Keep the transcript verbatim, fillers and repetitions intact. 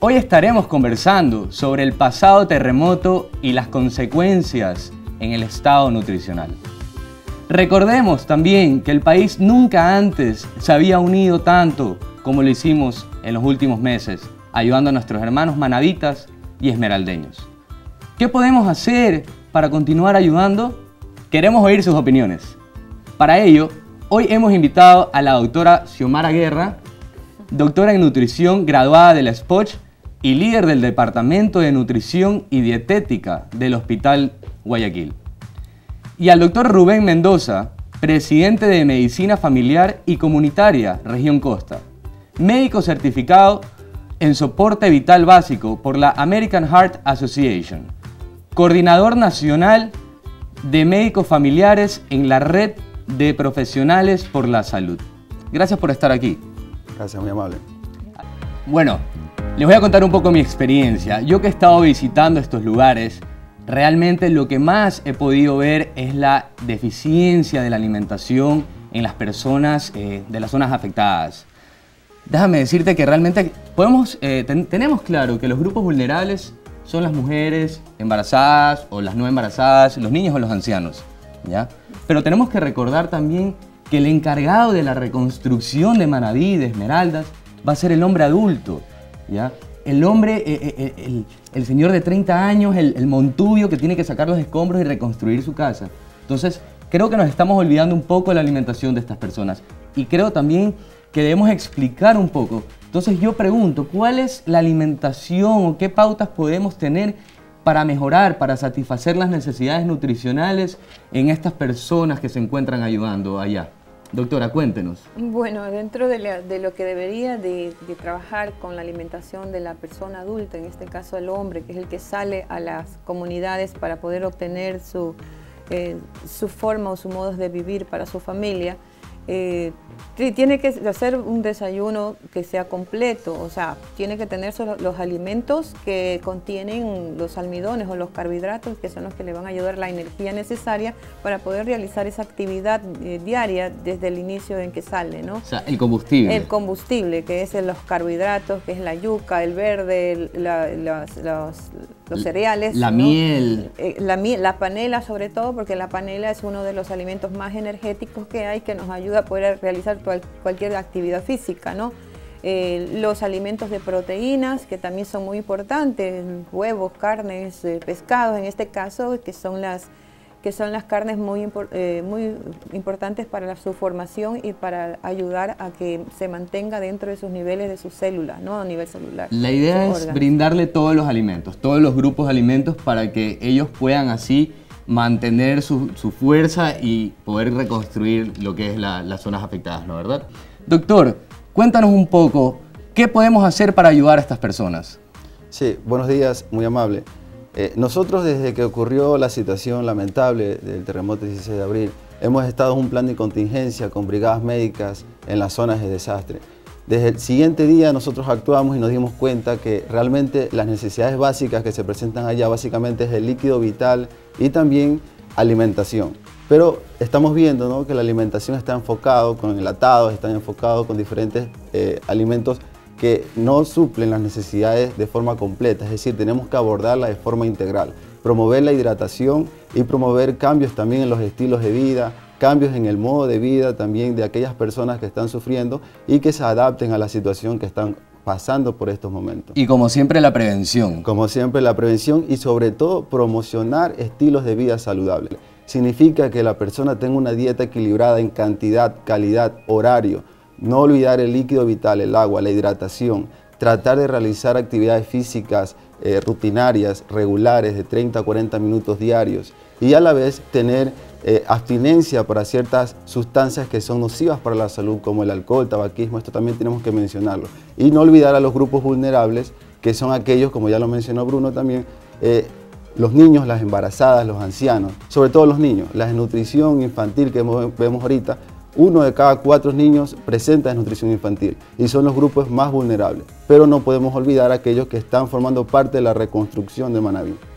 Hoy estaremos conversando sobre el pasado terremoto y las consecuencias en el estado nutricional. Recordemos también que el país nunca antes se había unido tanto como lo hicimos en los últimos meses, ayudando a nuestros hermanos manavitas y esmeraldeños. ¿Qué podemos hacer para continuar ayudando? Queremos oír sus opiniones. Para ello, hoy hemos invitado a la doctora Xiomara Guerra, doctora en nutrición graduada de la S P O C H y líder del Departamento de Nutrición y Dietética del Hospital Guayaquil. Y al doctor Rubén Mendoza, presidente de Medicina Familiar y Comunitaria, Región Costa, médico certificado en soporte vital básico por la American Heart Association, coordinador nacional de médicos familiares en la Red de Profesionales por la Salud. Gracias por estar aquí. Gracias, muy amable. Bueno, les voy a contar un poco mi experiencia. Yo que he estado visitando estos lugares, realmente lo que más he podido ver es la deficiencia de la alimentación en las personas eh, de las zonas afectadas. Déjame decirte que realmente podemos, eh, ten, tenemos claro que los grupos vulnerables son las mujeres embarazadas o las no embarazadas, los niños o los ancianos, ¿ya? Pero tenemos que recordar también que el encargado de la reconstrucción de Manaví, de Esmeraldas, va a ser el hombre adulto, ¿ya? El hombre, eh, eh, el, el señor de treinta años, el, el montubio que tiene que sacar los escombros y reconstruir su casa. Entonces, creo que nos estamos olvidando un poco de la alimentación de estas personas. Y creo también que debemos explicar un poco. Entonces yo pregunto, ¿cuál es la alimentación o qué pautas podemos tener para mejorar, para satisfacer las necesidades nutricionales en estas personas que se encuentran ayudando allá? Doctora, cuéntenos. Bueno, dentro de, la, de lo que debería de, de trabajar con la alimentación de la persona adulta, en este caso el hombre, que es el que sale a las comunidades para poder obtener su, eh, su forma o su modo de vivir para su familia, Eh, tiene que hacer un desayuno que sea completo, o sea, tiene que tener los alimentos que contienen los almidones o los carbohidratos, que son los que le van a ayudar la energía necesaria para poder realizar esa actividad eh, diaria desde el inicio en que sale, ¿no? O sea, el combustible. El combustible, que es los carbohidratos, que es la yuca, el verde, el, la, los, los, los cereales. La ¿no? miel. Eh, la miel. La panela sobre todo, porque la panela es uno de los alimentos más energéticos que hay, que nos ayuda a poder realizar cual, cualquier actividad física, ¿no? Eh, los alimentos de proteínas, que también son muy importantes, huevos, carnes, eh, pescados en este caso, que son las, que son las carnes muy, eh, muy importantes para la, su formación y para ayudar a que se mantenga dentro de sus niveles de sus células, ¿no? A nivel celular. La idea es órganos. Brindarle todos los alimentos, todos los grupos de alimentos para que ellos puedan así mantener su, su fuerza y poder reconstruir lo que es la, las zonas afectadas, ¿no? ¿Verdad? Doctor, cuéntanos un poco, ¿qué podemos hacer para ayudar a estas personas? Sí, buenos días, muy amable. Eh, nosotros desde que ocurrió la situación lamentable del terremoto del dieciséis de abril, hemos estado en un plan de contingencia con brigadas médicas en las zonas de desastre. Desde el siguiente día nosotros actuamos y nos dimos cuenta que realmente las necesidades básicas que se presentan allá básicamente es el líquido vital y también alimentación. Pero estamos viendo, ¿no?, que la alimentación está enfocado con enlatados, está enfocado con diferentes eh, alimentos que no suplen las necesidades de forma completa, es decir, tenemos que abordarla de forma integral, promover la hidratación y promover cambios también en los estilos de vida, cambios en el modo de vida también de aquellas personas que están sufriendo y que se adapten a la situación que están pasando por estos momentos. Y como siempre la prevención. Como siempre la prevención y sobre todo promocionar estilos de vida saludables. Significa que la persona tenga una dieta equilibrada en cantidad, calidad, horario. No olvidar el líquido vital, el agua, la hidratación. Tratar de realizar actividades físicas eh, rutinarias, regulares, de treinta a cuarenta minutos diarios. Y a la vez tener eh, abstinencia para ciertas sustancias que son nocivas para la salud, como el alcohol, tabaquismo, esto también tenemos que mencionarlo. Y no olvidar a los grupos vulnerables, que son aquellos, como ya lo mencionó Bruno también, eh, los niños, las embarazadas, los ancianos, sobre todo los niños. La desnutrición infantil que vemos ahorita, uno de cada cuatro niños presenta desnutrición infantil y son los grupos más vulnerables. Pero no podemos olvidar a aquellos que están formando parte de la reconstrucción de Manaví.